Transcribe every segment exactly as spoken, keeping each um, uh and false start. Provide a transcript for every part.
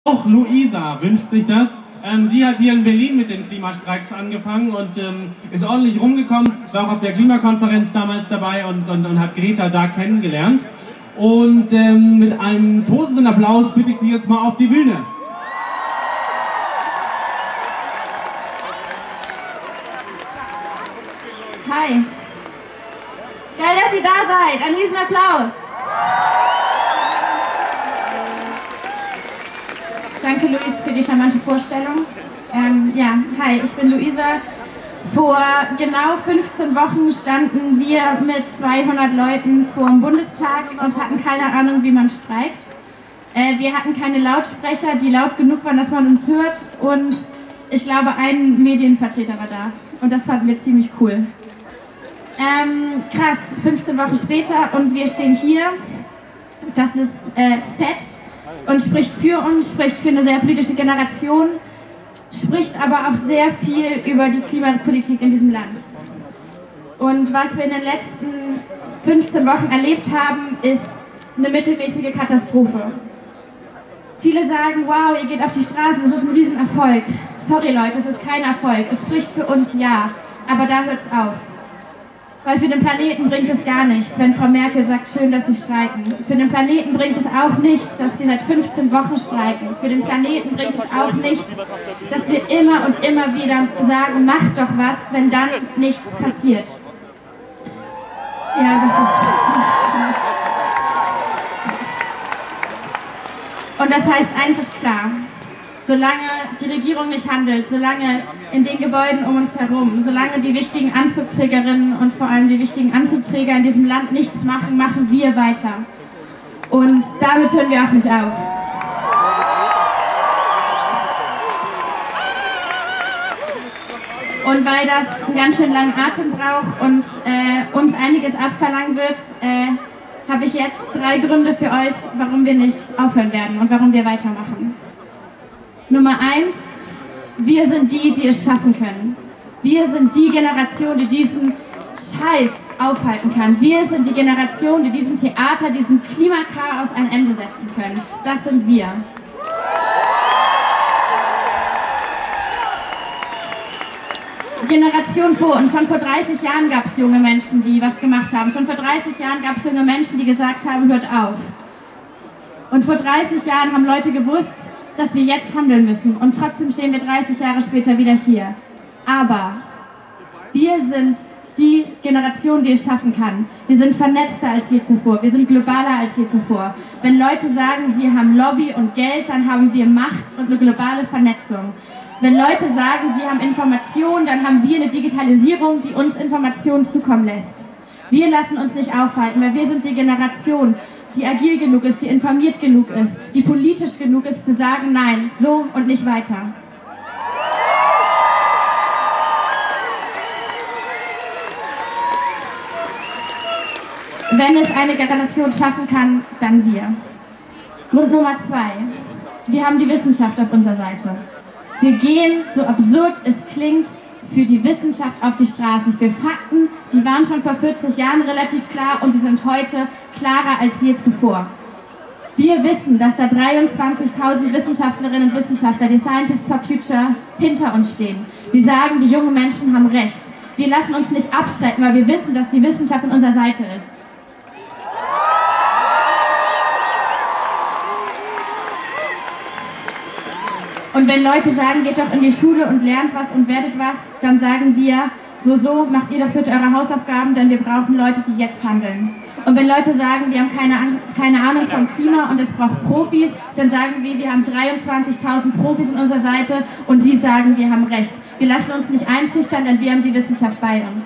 Auch Luisa wünscht sich das. Ähm, die hat hier in Berlin mit den Klimastreiks angefangen und ähm, ist ordentlich rumgekommen, war auch auf der Klimakonferenz damals dabei und, und, und hat Greta da kennengelernt. Und ähm, mit einem tosenden Applaus bitte ich Sie jetzt mal auf die Bühne. Hi. Geil, dass ihr da seid. Ein riesen Applaus. Danke, Luis, für die charmante Vorstellung. Ähm, ja, hi, ich bin Luisa. Vor genau fünfzehn Wochen standen wir mit zweihundert Leuten vor dem Bundestag und hatten keine Ahnung, wie man streikt. Äh, wir hatten keine Lautsprecher, die laut genug waren, dass man uns hört. Und ich glaube, ein Medienvertreter war da. Und das fanden wir ziemlich cool. Ähm, krass, fünfzehn Wochen später und wir stehen hier. Das ist äh, fett und spricht für uns, spricht für eine sehr politische Generation, spricht aber auch sehr viel über die Klimapolitik in diesem Land. Und was wir in den letzten fünfzehn Wochen erlebt haben, ist eine mittelmäßige Katastrophe. Viele sagen, wow, ihr geht auf die Straße, das ist ein Riesenerfolg. Sorry Leute, es ist kein Erfolg. Es spricht für uns, ja, aber da hört es auf. Weil für den Planeten bringt es gar nichts, wenn Frau Merkel sagt, schön, dass Sie streiken. Für den Planeten bringt es auch nichts, dass wir seit fünfzehn Wochen streiken. Für den Planeten bringt es auch nichts, dass wir immer und immer wieder sagen, macht doch was, wenn dann nichts passiert. Ja, das ist... Und das heißt, eins ist klar. Solange die Regierung nicht handelt, solange in den Gebäuden um uns herum, solange die wichtigen Anzugträgerinnen und vor allem die wichtigen Anzugträger in diesem Land nichts machen, machen wir weiter. Und damit hören wir auch nicht auf. Und weil das einen ganz schön langen Atem braucht und äh, uns einiges abverlangen wird, äh, habe ich jetzt drei Gründe für euch, warum wir nicht aufhören werden und warum wir weitermachen. Nummer eins, wir sind die, die es schaffen können. Wir sind die Generation, die diesen Scheiß aufhalten kann. Wir sind die Generation, die diesem Theater, diesem Klimakaos ein Ende setzen können. Das sind wir. Generation vor uns. Schon vor dreißig Jahren gab es junge Menschen, die was gemacht haben. Schon vor dreißig Jahren gab es junge Menschen, die gesagt haben, hört auf. Und vor dreißig Jahren haben Leute gewusst, dass wir jetzt handeln müssen und trotzdem stehen wir dreißig Jahre später wieder hier. Aber wir sind die Generation, die es schaffen kann. Wir sind vernetzter als je zuvor, wir sind globaler als je zuvor. Wenn Leute sagen, sie haben Lobby und Geld, dann haben wir Macht und eine globale Vernetzung. Wenn Leute sagen, sie haben Informationen, dann haben wir eine Digitalisierung, die uns Informationen zukommen lässt. Wir lassen uns nicht aufhalten, weil wir sind die Generation, die agil genug ist, die informiert genug ist, die politisch genug ist, zu sagen, nein, so und nicht weiter. Wenn es eine Generation schaffen kann, dann wir. Grund Nummer zwei. Wir haben die Wissenschaft auf unserer Seite. Wir gehen, so absurd es klingt, für die Wissenschaft auf die Straßen, für Fakten, die waren schon vor vierzig Jahren relativ klar und die sind heute klarer als je zuvor. Wir wissen, dass da dreiundzwanzigtausend Wissenschaftlerinnen und Wissenschaftler, die Scientists for Future, hinter uns stehen. Die sagen, die jungen Menschen haben recht. Wir lassen uns nicht abschrecken, weil wir wissen, dass die Wissenschaft an unserer Seite ist. Und wenn Leute sagen, geht doch in die Schule und lernt was und werdet was, dann sagen wir, so, so, macht ihr doch bitte eure Hausaufgaben, denn wir brauchen Leute, die jetzt handeln. Und wenn Leute sagen, wir haben keine, keine Ahnung vom Klima und es braucht Profis, dann sagen wir, wir haben dreiundzwanzigtausend Profis an unserer Seite und die sagen, wir haben recht. Wir lassen uns nicht einschüchtern, denn wir haben die Wissenschaft bei uns.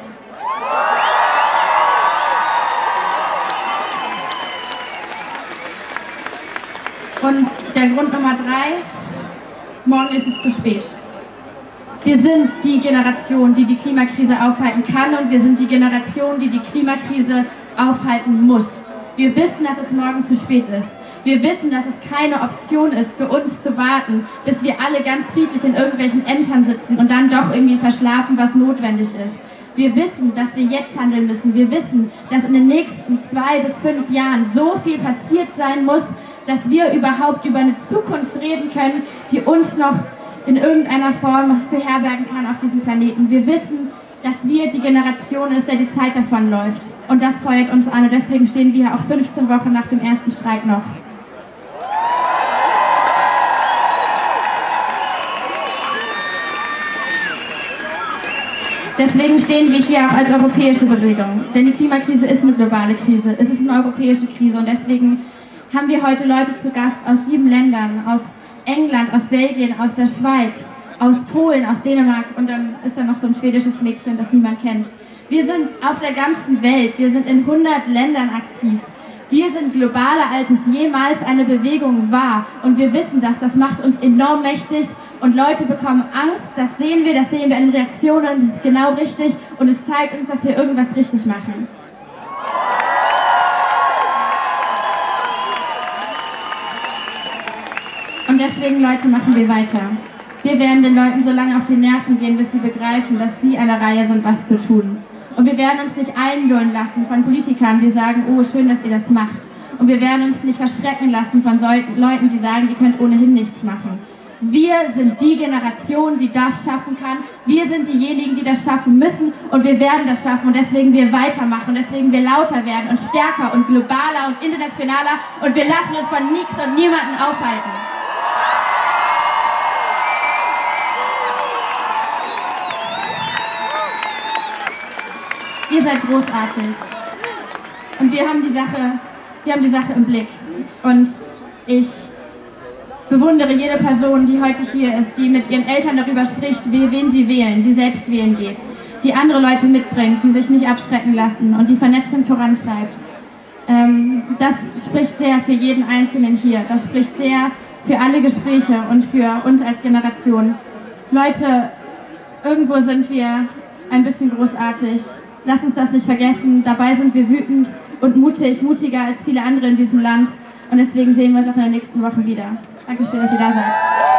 Und der Grund Nummer drei, morgen ist es zu spät. Wir sind die Generation, die die Klimakrise aufhalten kann und wir sind die Generation, die die Klimakrise aufhalten muss. Wir wissen, dass es morgen zu spät ist. Wir wissen, dass es keine Option ist, für uns zu warten, bis wir alle ganz friedlich in irgendwelchen Ämtern sitzen und dann doch irgendwie verschlafen, was notwendig ist. Wir wissen, dass wir jetzt handeln müssen. Wir wissen, dass in den nächsten zwei bis fünf Jahren so viel passiert sein muss, dass wir überhaupt über eine Zukunft reden können, die uns noch in irgendeiner Form beherbergen kann auf diesem Planeten. Wir wissen, dass wir die Generation ist, der die Zeit davonläuft. Und das feuert uns an und deswegen stehen wir auch fünfzehn Wochen nach dem ersten Streik noch. Deswegen stehen wir hier auch als europäische Bewegung, denn die Klimakrise ist eine globale Krise, es ist eine europäische Krise und deswegen haben wir heute Leute zu Gast aus sieben Ländern, aus England, aus Belgien, aus der Schweiz, aus Polen, aus Dänemark und dann ist da noch so ein schwedisches Mädchen, das niemand kennt. Wir sind auf der ganzen Welt, wir sind in hundert Ländern aktiv. Wir sind globaler, als es jemals eine Bewegung war und wir wissen das, das macht uns enorm mächtig. Und Leute bekommen Angst, das sehen wir, das sehen wir an den Reaktionen, das ist genau richtig und es zeigt uns, dass wir irgendwas richtig machen. Und deswegen, Leute, machen wir weiter. Wir werden den Leuten so lange auf die Nerven gehen, bis sie begreifen, dass sie an der Reihe sind, was zu tun. Und wir werden uns nicht einlullen lassen von Politikern, die sagen, oh, schön, dass ihr das macht. Und wir werden uns nicht verschrecken lassen von Leuten, die sagen, ihr könnt ohnehin nichts machen. Wir sind die Generation, die das schaffen kann. Wir sind diejenigen, die das schaffen müssen und wir werden das schaffen und deswegen wir weitermachen und deswegen wir lauter werden und stärker und globaler und internationaler und wir lassen uns von nichts und niemanden aufhalten. Ihr seid großartig und wir haben die Sache, wir haben die Sache im Blick und ich bewundere jede Person, die heute hier ist, die mit ihren Eltern darüber spricht, wen sie wählen, die selbst wählen geht, die andere Leute mitbringt, die sich nicht abschrecken lassen und die Vernetzung vorantreibt. Ähm, das spricht sehr für jeden Einzelnen hier, das spricht sehr für alle Gespräche und für uns als Generation. Leute, irgendwo sind wir ein bisschen großartig, lasst uns das nicht vergessen, dabei sind wir wütend und mutig, mutiger als viele andere in diesem Land und deswegen sehen wir uns auch in den nächsten Wochen wieder. Dankeschön, dass ihr da seid.